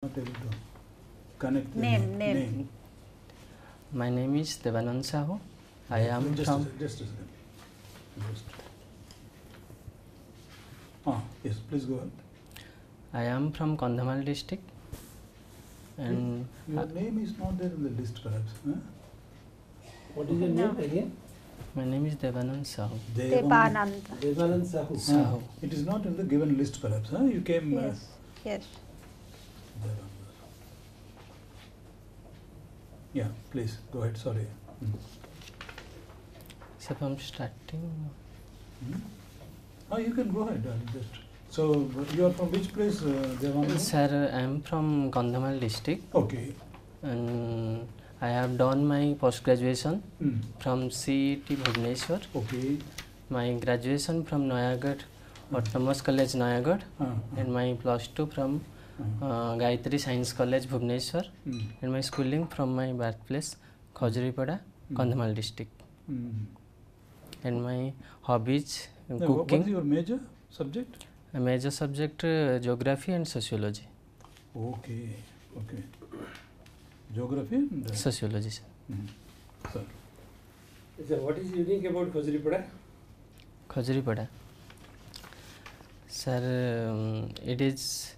Not able to connect the Name. My name is Devanand Sahu. I am just from. Just a second. Yes, please go ahead. I am from Kandhamal district, and Your name is not there in the list, perhaps. Huh? What is your name again? my name is Devanand Sahu. Devanand. Devanand Sahu. Sahu. It is not in the given list, perhaps. Huh? You came. Yes. Yes. Devanand. Yeah, please go ahead. Sorry. So from starting, You can go ahead. So you are from which place, Devanand? sir, I am from Kandhamal district, Okay. and I have done my post graduation from CET Bhubaneswar. Okay. My graduation from Noyagad Autonomous College Noyagad, and my plus 2 from Gayatri Science College Bhubaneswar, and my schooling from my birthplace Khajuripada, Kandhamal district. And my hobbies cooking. What is your major subject? A major subject geography and sociology. Okay. Okay. Geography and Sociology, sir. Sir. So what is unique about Khajuripada? Khajuripada. Sir, it is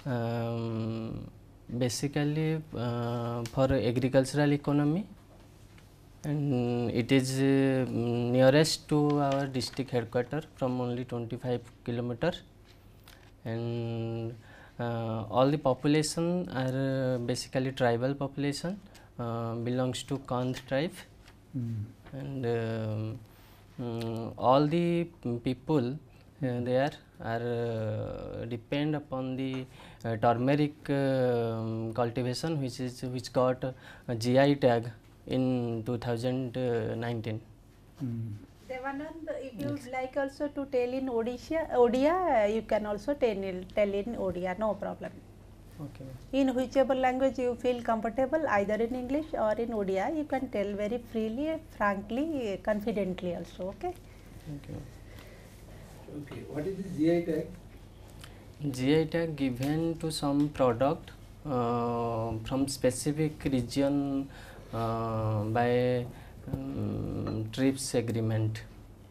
basically for agricultural economy, and it is nearest to our district headquarter from only 25 km, and all the population are basically tribal population, belongs to Kandh tribe, and all the people there are depend upon the turmeric cultivation, which got a GI tag in 2019. Devanand, if you would like also to tell in Odia, you can also tell in Odia, no problem. Okay. In whichever language you feel comfortable, either in English or in Odia, you can tell very freely, frankly, confidently also. Okay. Thank you. Okay. What is this GI tag? GI tag given to some product from specific region by TRIPS agreement.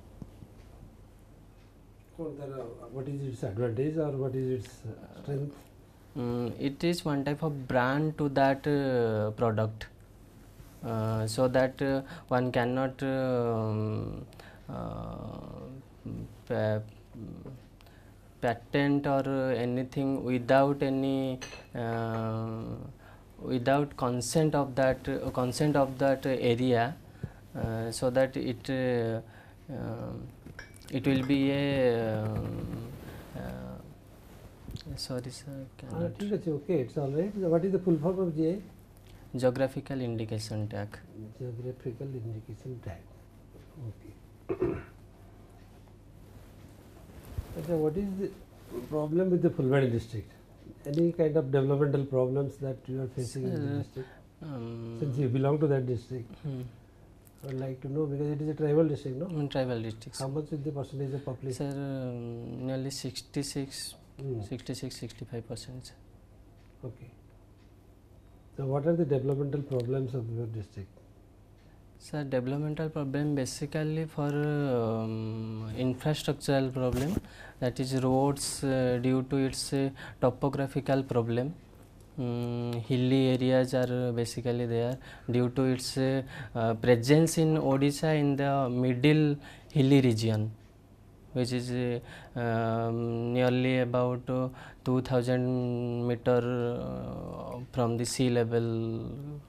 What is its advantage or what is its strength? It is one type of brand to that product, so that one cannot patent or anything without any without consent of that area, so that it will be a sorry sir, cannot. Okay, it's all right. What is the full form of GI? Geographical indication tag. Geographical indication tag. Okay. So what is the problem with the Phulbani district? Any kind of developmental problems that you are facing in the district? Since you belong to that district, I would like to know, because it is a tribal district, no? Tribal districts. How much is the percentage of population? Sir, nearly 66, 65%. Okay. So what are the developmental problems of your district? Sir, developmental problem basically for infrastructural problem, that is roads due to its topographical problem. Hilly areas are basically there due to its presence in Odisha in the middle hilly region, which is nearly about 2000 meter from the sea level.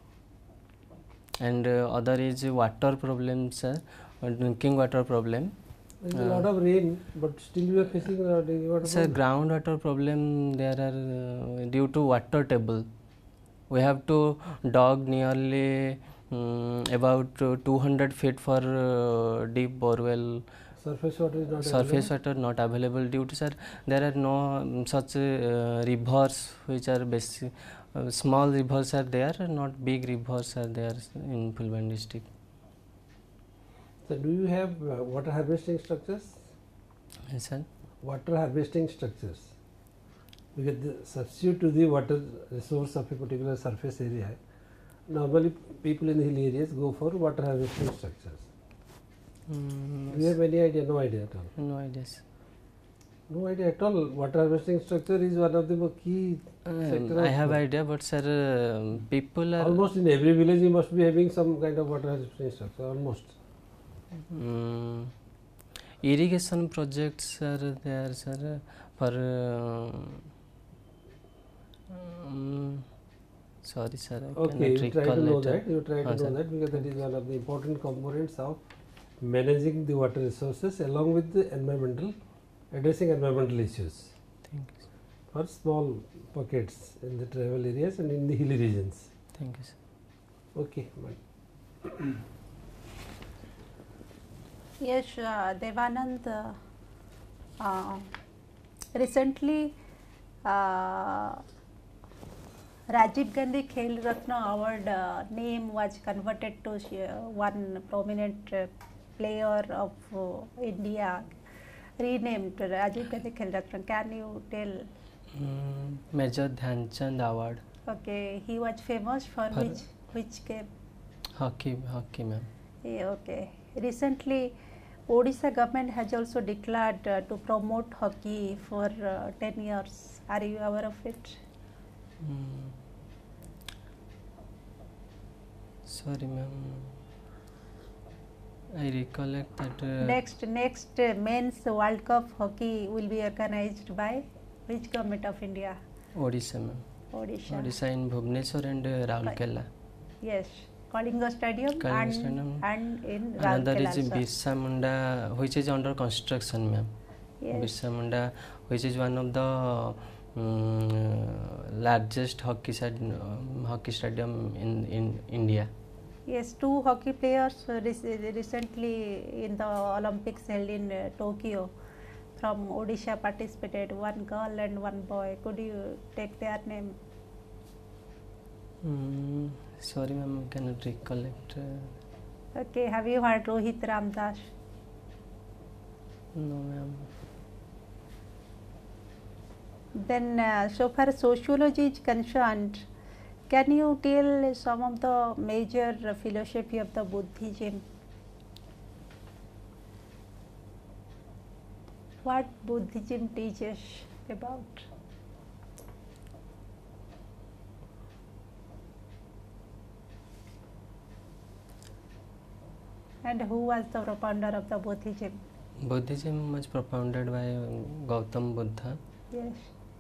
And other is water problem, sir, drinking water problem. There is a lot of rain, but still you are facing drinking water Sir, problem. groundwater problem there are due to water table. We have to dug nearly about 200 feet for deep borewell. Surface water is not Surface available. water not available due to, sir, there are no such rivers which are basic. Small rivers are there, not big rivers are there in Phulbani district. So do you have water harvesting structures? Yes, sir. Water harvesting structures. because the substitute to the water resource of a particular surface area, normally people in the hill areas go for water harvesting structures. Do you have any idea? No idea at all. No ideas. No idea at all. Water harvesting structure is one of the key sector. I have idea, but sir, people are Almost in every village you must be having some kind of water harvesting structure. Almost. Irrigation projects are there, sir, for sorry, sir. I Okay, you cannot try to recall know it. that. You try to know sir. that because that is one of the important components of managing the water resources along with the environmental, addressing environmental issues Thank you, sir. for small pockets in the tribal areas and in the hilly regions. Thank you, sir. Okay, fine. Yes, Devanand, recently Rajiv Gandhi Khel Ratna Award name was converted to one prominent player of India, renamed to Rajiv Gandhi Khel Ratna. Can you tell? Major Dhyan Chand Award, Okay, he was famous for which game? hockey, ma'am. Yeah, okay. Recently, Odisha government has also declared to promote hockey for 10 years. Are you aware of it? Sorry, ma'am. I recollect that. Next men's World Cup hockey will be organized by which government of India? Odisha, ma'am. Odisha. Odisha in Bhubaneswar and Raurkela. Yes, Kalinga Stadium, Kalinga Stadium. and in Another Raurkela is also. Birsa Munda, which is under construction, ma'am. Yes. Birsa Munda, which is one of the largest hockey stadium in India. Yes, two hockey players recently in the Olympics held in Tokyo from Odisha participated, one girl and one boy. Could you take their name? Sorry, ma'am, I cannot recollect. Okay, have you heard Rohit Ramdas? No, ma'am. Then, so far sociology is concerned, can you tell some of the major philosophy of the Buddhism? What Buddhism teaches about? And who was the propounder of the Buddhism? Buddhism was propounded by Gautam Buddha. Yes.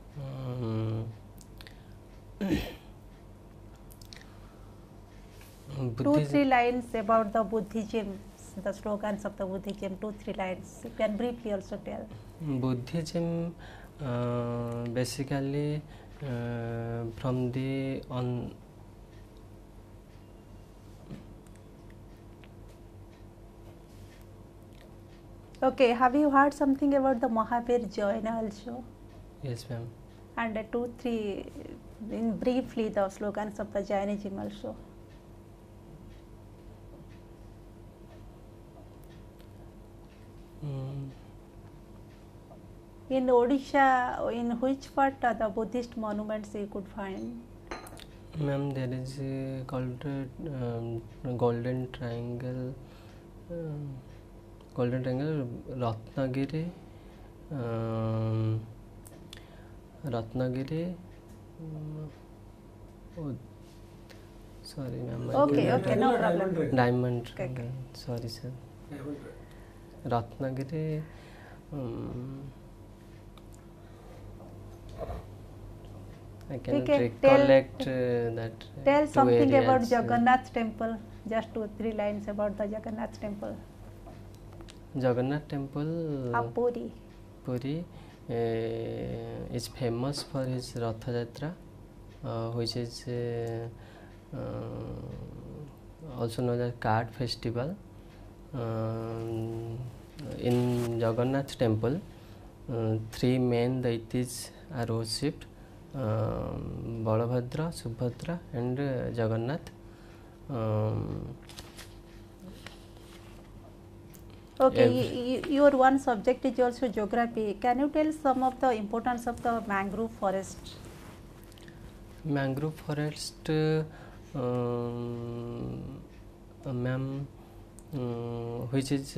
Two, three lines about the Buddhism, the slogans of the Buddhism, 2-3 lines. You can briefly also tell. Buddhism basically from the Okay, have you heard something about the Mahavir Jaina also? Yes, ma'am. And 2-3 in briefly the slogans of the Jainism also. In Odisha, in which part are the Buddhist monuments you could find? Ma'am, there is called Golden Triangle. Golden Triangle, Ratnagiri. Oh, sorry, ma'am. Okay, no problem. Diamond Okay. Triangle. Sorry, sir. Ratnagiri. I cannot Okay, recollect that. Tell two something about areas. Jagannath temple, just 2-3 lines about the Jagannath temple. Jagannath temple. Puri. Puri is famous for his Ratha Jatra, which is also known as Cart Festival. In Jagannath temple, 3 main deities are worshipped: Balabhadra, Subhadra, and Jagannath. Okay, your one subject is also geography. Can you tell some of the importance of the mangrove forest? Mangrove forest, ma'am, which is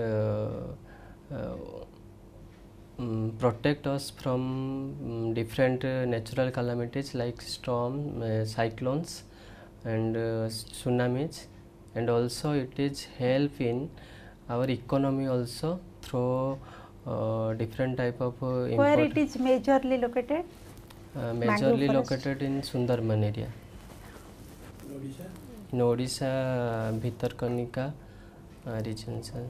protect us from different natural calamities like storm, cyclones and tsunamis, and also it is help in our economy also through different type of Where it is majorly located? majorly forest? located in Sundarban area. In Odisha, Bhitarkanika region, sir.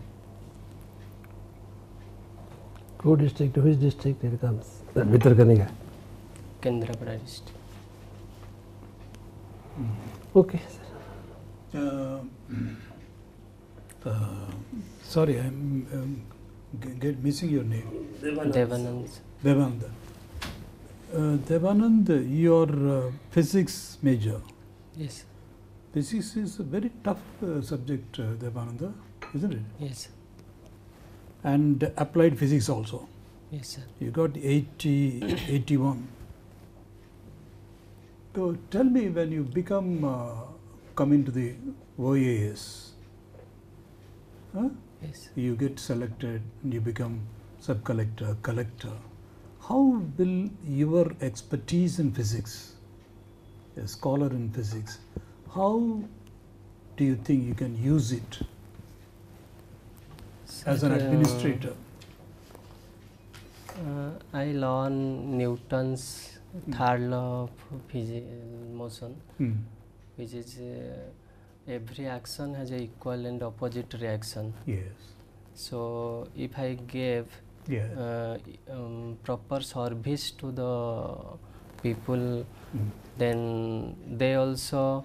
Who district? Which district it comes? Bhitarkanika. Kendrapada district. Okay. Sorry, I'm missing your name. Devanand. Devanand. Devanand, your physics major. Yes. Physics is a very tough subject, Devananda, isn't it? Yes. And applied physics also. Yes, sir. You got 80, 81. So tell me, when you come into the OAS, Yes. you get selected, you become sub-collector, collector. How will your expertise in physics, a scholar in physics, how do you think you can use it as an administrator? I learn Newton's third law of motion, which is every action has a equal and opposite reaction. Yes. So if I gave Yeah. proper service to the people, then they also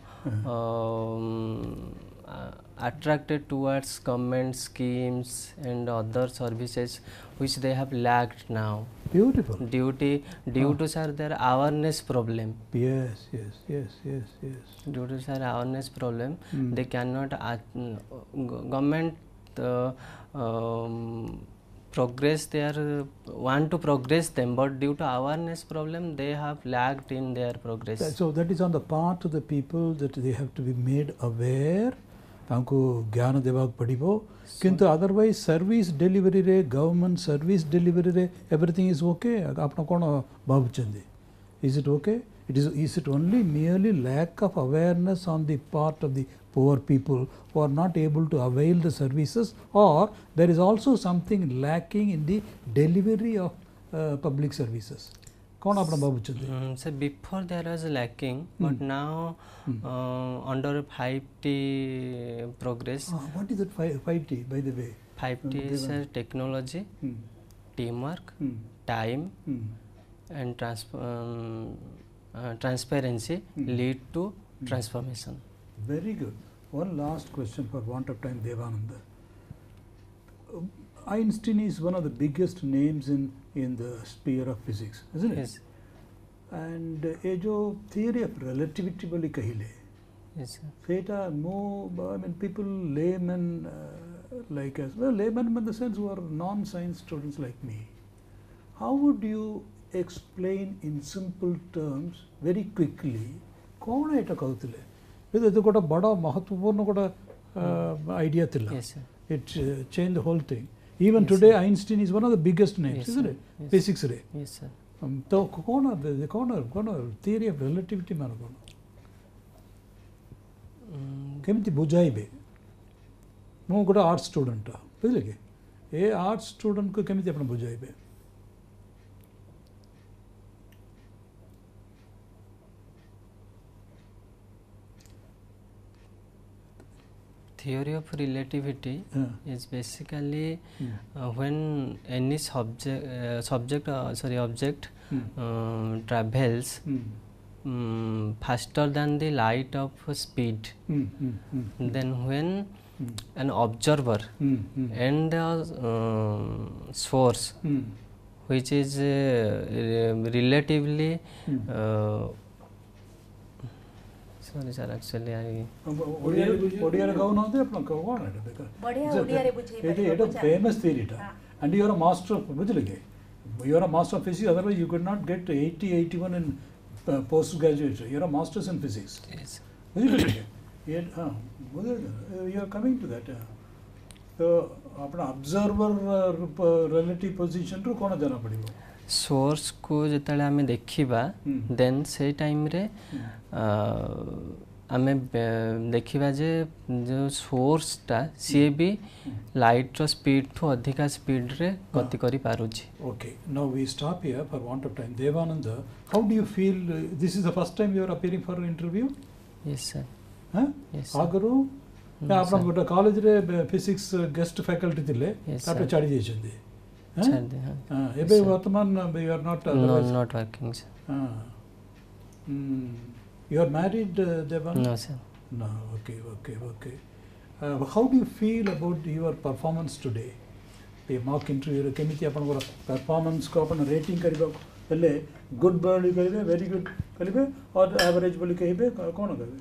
attracted towards government schemes and other services which they have lacked now. Beautiful. Due to sir their awareness problem. Yes. Due to sir awareness problem, they cannot government progress their want to progress them, but due to awareness problem they have lagged in their progress. So that is on the part of the people that they have to be made aware. तांको ज्ञान देवाक पड़िबो किंतु otherwise service delivery रे government service delivery रे everything is okay आपन कोन भाबुचंदी is it okay is it only merely lack of awareness on the part of the poor people who are not able to avail the services, or there is also something lacking in the delivery of public services? कौन आपन भाबुचंदी? So before there was lacking, but now under 5T progress. What is that 5T, by the way? 5T is technology, teamwork, time, and transparency lead to transformation. Very good. One last question for want of time, Devananda. Einstein is one of the biggest names in the sphere of physics, isn't it? Yes. And ये जो theory of relativity बोली कहिले, Yes, sir. सेटा I mean people laymen like us, well laymen in the sense who are non-science students like me. How would you explain in simple terms very quickly कौन ऐटा कहते ले? ಇದು ಕೂಡ ಬಡ ಮಹತ್ವಪೂರ್ಣ ಕೂಡ idea ತಿಲ್ಲ. Yes, sir. It changed the whole thing. Even today, Einstein is one of the biggest names, Yes, isn't sir. it? Yes. Physics रे. Yes, sir. तो कौन theory of relativity मान कौन? केमिति बुझाइबे? मु गोटे आर्ट स्टूडेंट बुझले कि ए आर्ट स्टूडेंट को केमिति अपन बुझाइबे? Theory of relativity is basically when any object travels faster than the light of speed, then when an observer and the source which is relatively sorry sir, actually I ଓଡ଼ିଆରେ କହୁନାହାନ୍ତି ଆପଣ କ'ଣ ଏଇଟା ବଢ଼ିଆ ଓଡ଼ିଆରେ ବୁଝେଇ ଏଇଟା ପାରିବ, ଏଇଟା ବୁଝା। ଫେମସ୍ ଥିଓରିଟା ହଁ। and you are a master of ବୁଝିଲେ କି you are a master of physics, otherwise you could not get 80-81 in post graduate. You are a masters in physics. yes. ବୁଝିଲେ କି you are coming to that. ତ ଆପଣ observer relative position ରୁ କ'ଣ ଜଣା ପଡ଼ିବ? source को ଯେତେବେଳେ ଆମେ ଦେଖିବା then ସେଇ ଟାଇମରେ ଆମେ ଦେଖିବା ଯେ ଯେଉଁ ସୋର୍ସଟା ସିଏ ବି ଲାଇଟ୍ର ସ୍ପିଡ଼ଠୁ ଅଧିକା ସ୍ପିଡ଼ରେ ଗତି କରିପାରୁଛି. Okay, now we stop here for want of time. Devananda, how do you feel? This is the first time you are appearing for an interview? yes sir. yes sir. ଆଗରୁ ଆପଣ ଗୋଟେ କଲେଜରେ ଫିଜିକ୍ସ ଗେଷ୍ଟ ଫ୍ୟାକଲ୍ଟି ଥିଲେ ତାପରେ ଛାଡ଼ି ଯାଇଛନ୍ତି ଏବେ ବର୍ତ୍ତମାନ you are not not working sir. You are married, Devananda? No sir. No, okay. How do you feel about your performance today? The mock interview କେମିତି ଆପଣଙ୍କର ପରଫର୍ମାନ୍ସକୁ ଆପଣ ରେଟିଂ କରିବାକୁ ହେଲେ ଗୁଡ୍ ବୋଲି କହିବେ, ଭେରି ଗୁଡ୍ କହିବେ, ଅର୍ ଆଭରେଜ୍ ବୋଲି କହିବେ, କ'ଣ କହିବେ?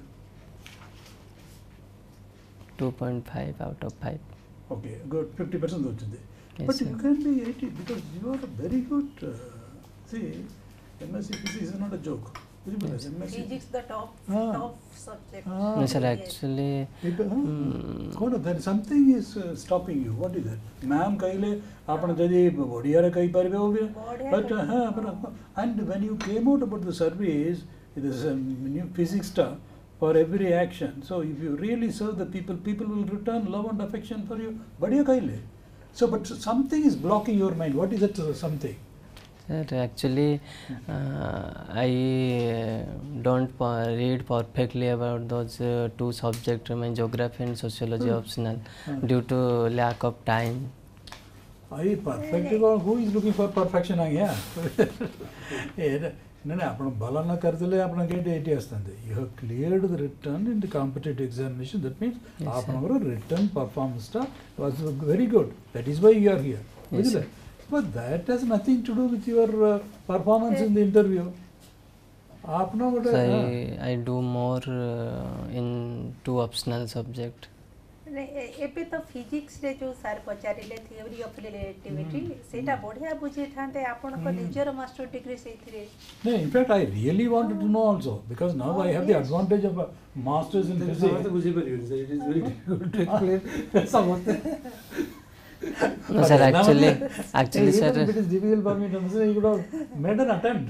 2.5 out of 5. Okay, good, 50% ଦେଉଛନ୍ତି. Yes, But sir. you can be 80 because you are a very good, see, MSc Physics is not a joke. ବୁଝିପାରିଲେ? MSc Physics the top subject. No sir, actually କ'ଣ that something is stopping you. What is that? Ma'am କହିଲେ ଆପଣ ଯଦି ଓଡ଼ିଆରେ କହିପାରିବେ but and when you came out about the surveys, it is new physics stuff for every action. So if you really serve the people, people will return love and affection for you. बढ़िया कहले. So but something is blocking your mind. What is that something? sir, actually I don't read perfectly about those two subjects, my geography and sociology optional due to lack of time. I perfect who is looking for perfection ଆଜ୍ଞା ନାଇଁ ଆପଣ ଭଲ ନ କରିଦେଲେ ଆପଣ କେମିତି ଏଇଠି ଆସିଥାନ୍ତେ. You have cleared the written in the competitive examination. That means ଆପଣଙ୍କର written performance was very good. That is why you are here. ବୁଝିଲେ? But that has nothing to do with your performance in the interview. ଆପଣ ଗୋଟେ So I do more in two optional subject. ଏବେ ତ ଫିଜିକ୍ସରେ ଯେଉଁ sir ପଚାରିଲେ theory of relativity ସେଇଟା ବଢ଼ିଆ ବୁଝେଇଥାନ୍ତେ ଆପଣଙ୍କ ନିଜର ମାଷ୍ଟର ଡିଗ୍ରୀ ସେଇଥିରେ. No, in fact, I really wanted to know also because now I have the advantage of a master's in physics. ସମସ୍ତେ ବୁଝିପାରିବେନି sir, it is very difficult to explain ସମସ୍ତେ. No sir, actually sir, Even if it is difficult for me to understand, you could have made an attempt.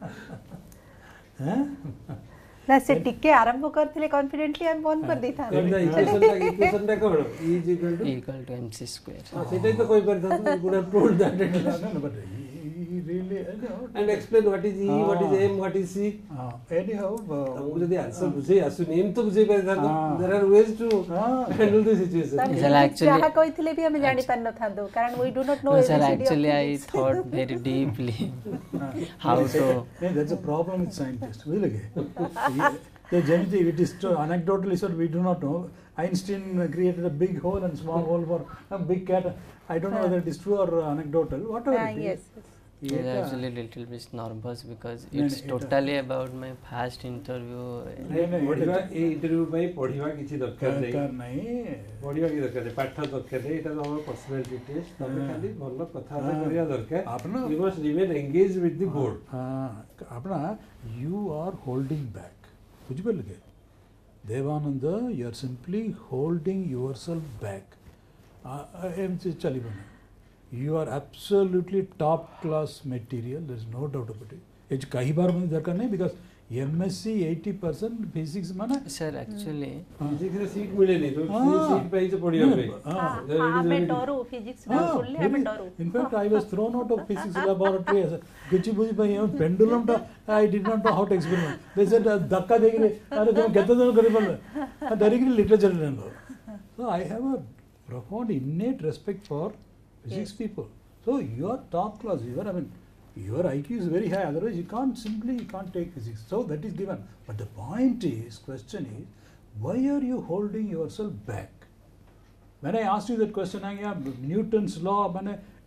ନା ସେ ଟିକେ ଆରମ୍ଭ କରିଥିଲେ କନଫିଡେଣ୍ଟଲି ଆମେ ବନ୍ଦ କରିଦେଇଥାନ୍ତେ. ଇକ୍ୱେସନଟା କ'ଣ? E is equal to equal to mc square. ସେଇଟା ହିଁ ତ କହିପାରିଥାନ୍ତୁ. You could have told that. No, but he really, And explain what is E, what is M, what is C. anyhow, ଆମକୁ ଯଦି ଆନ୍ସର ବୁଝେଇ ଆସୁନି ଏମିତି ତ ବୁଝେଇ ପାରିଥାନ୍ତୁ. There are ways to handle the situation. Sir, actually- ଯାହା କହିଥିଲେ ବି ଆମେ ଜାଣି ପାରିନଥାନ୍ତୁ କାରଣ we do not know No sir, ABCD of actually I physics. thought very deeply how to. that's a problem with scientists. ବୁଝିଲେ କି? ଯେମିତି it is anecdotally said, we do not know. Einstein created a big hole and small hole for a big cat. I don't know whether it is true or anecdotal. Whatever it is. Yes. I was actually little bit nervous because it's totally about my first interview. ପଢିବା ଏଇ interview ପାଇଁ ପଢିବା କିଛି ଦରକାର ଦରକାର ନାହିଁ. ନାହିଁ. ପଢିବା କିଛି ଦରକାର ନାହିଁ, ପାଠ ଦରକାର ନାହିଁ. ଏଇଟା ତମର ପର୍ସନାଲିଟି ଟେଷ୍ଟ. ତମେ ଖାଲି ଭଲ କଥାବାର୍ତ୍ତା କରିବା ଦରକାର. You must remain engaged with the board. ଆପଣ you are holding back. ବୁଝିପାରିଲେ କି? Debananda, you are simply holding yourself back. ଏମିତି ଚାଲିବନି. You are absolutely top class material. There is no doubt about it. ये କହିବାର ମଧ୍ୟ ଦରକାର ନାହିଁ because MSc 80% physics ମାନେ Sir, actually ଫିଜିକ୍ସରେ ସିଟ୍ ମିଳେନି, ତ ସିଟ୍ ପାଇଛ ପଢିବା ପାଇଁ. ଆମେ ଡରୁ ଫିଜିକ୍ସ ନା ଶୁଣିଲେ ଆମେ ଡରୁ. In fact, I was thrown out of physics laboratory. କିଛି ବୁଝି ପାଇ pendulum ଟା I did not know how to experiment. They said ଧକ୍କା ଦେଇକିରି ଆରେ ତମେ କେତେ ଜଣ କରିପାରିଲ ଡରିକିରି literature ନେଲ. So I have a profound innate respect for physics people. So you are top class. Your IQ is very high. Otherwise, you can't take physics. So that is given. But the question is, why are you holding yourself back? When I asked you that question, Newton's law,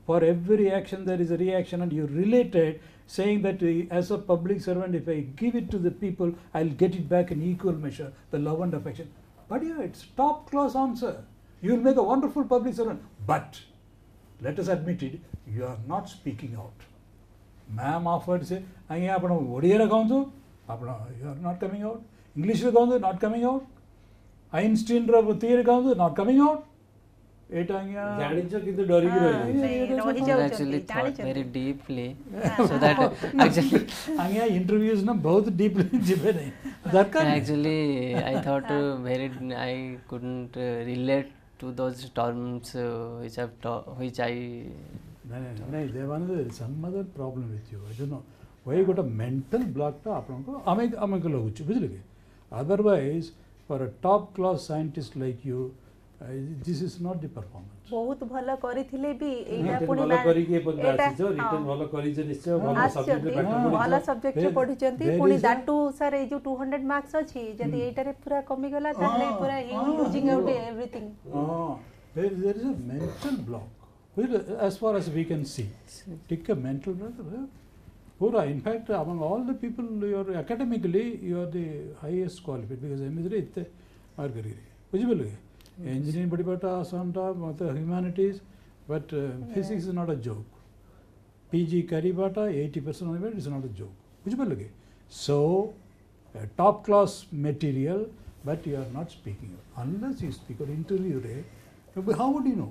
for every action there is a reaction, and you related saying that as a public servant, if I give it to the people, I'll get it back in equal measure, the love and affection. But yeah, it's top class answer. You will make a wonderful public servant. But let us admit it, you are not speaking out. Ma'am offered say, "Aye, apna Odia ra gaunchu, apna you are not coming out. English ra gaunchu, not coming out. Einstein ra theory gaunchu, not coming out." ଜାଣିଛ କିନ୍ତୁ ଡରିକି ରହିଯାଉଛି। actually thought very deeply so that actually interviews na bahut deeply jibe nahi darkar actually I thought I couldn't relate to those terms which I no, Devanand, there is some other problem with you. I don't know why you got a mental block ta apanko ame ko laguchu bujhile. Otherwise, for a top class scientist like you, this is not the performance. बहुत भलो करिथिले भी एटा पुनी भलो करिके पद आछिजो return भलो करिजे निश्चय भलो सब्जेक्ट रे पाठ भलो सब्जेक्ट रे पढिचंती पुनी दैट टू सर ए जो 200 मार्क्स अछि जदी एटा रे पूरा कमी गला ताले पूरा you losing out everything there is a mental block as far as we can see. Take a mental block. Pura, in fact, among all the people, you are academically you are the highest qualified because MSc itte mark kari bujhibele engineering padipata asanta mata humanities, but physics is not a joke. PG karibata 80% of it is not a joke bujhibele. So top class material, but you are not speaking unless you speak or interview re, how would you know?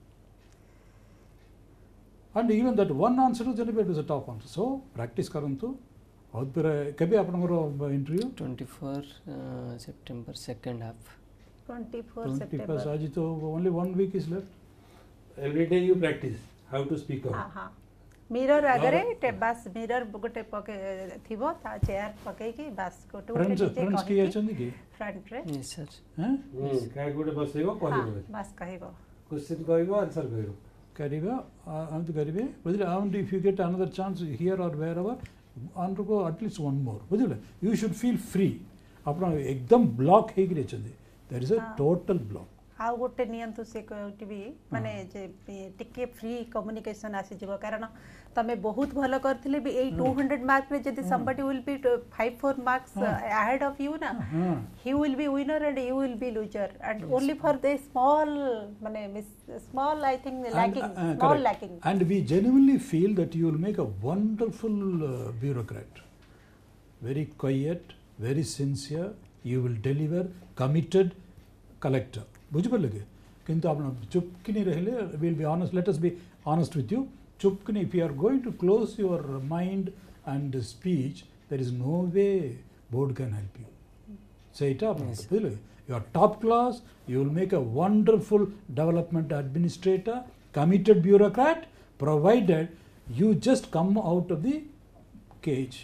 And even that one answer to generate is a top answer. So practice karantu. Aud pura kabe apanamaro interview 24 September second half. 24 September. Aji to only 1 week is left. Every day you practice how to speak out. हाँ mirror आगरे टे बस mirror गोटे पके थिबो ता chair पके की बस गोटे फ्रेंड्स की अछंदी की फ्रंट रे Yes sir. हैं काय गोटे बसेबो कहबो बस कहबो क्वेश्चन कहबो आंसर कहबो करिबा अंत करिबे बुझले and if you get another chance here or wherever undergo at least one more बुझले you should feel free अपना एकदम ब्लॉक हे गिरे चंदी there is a total block. आउ गोटे नियंतु से टीवी माने जे टिके फ्री कम्युनिकेशन आसी जीव कारण तमे बहुत भलो करथिले भी ए 200 मार्क रे जदी somebody will be 5-4 marks ahead of you na he will be winner and you will be loser and only for the small माने small I think lacking small lacking and we genuinely feel that you will make a wonderful bureaucrat, very quiet, very sincere, you will deliver, committed collector. बुझिपल लगे किंतु आपन चुपकिनी रहले will be honest let us be honest with you चुपकिनी if you are going to close your mind and speech there is no way board can help you say it आप बुझले you are top class you will make a wonderful development administrator committed bureaucrat provided you just come out of the cage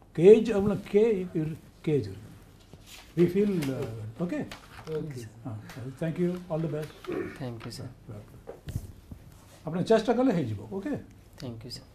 cage we feel okay. Okay. Thank you. All the best. Thank you sir. अपने चेष्टा कले हे जीवो. Okay. Thank you sir.